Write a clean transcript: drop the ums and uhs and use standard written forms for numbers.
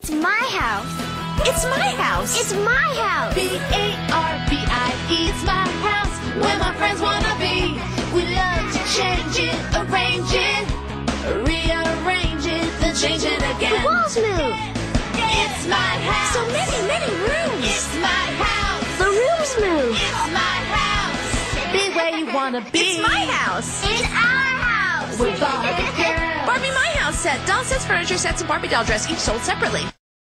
It's my house. It's my house. It's my house. B-A-R-B-I-E, it's my house, where my friends wanna be. We love to change it, arrange it, rearrange it, then change it again. The walls move. It's my house. So many rooms. It's my house. The rooms move. It's my house. Be where you wanna be. It's my house. It's our house. With Barbie girl. Barbie My House set. Doll sets, furniture sets, and Barbie doll dress, each sold separately.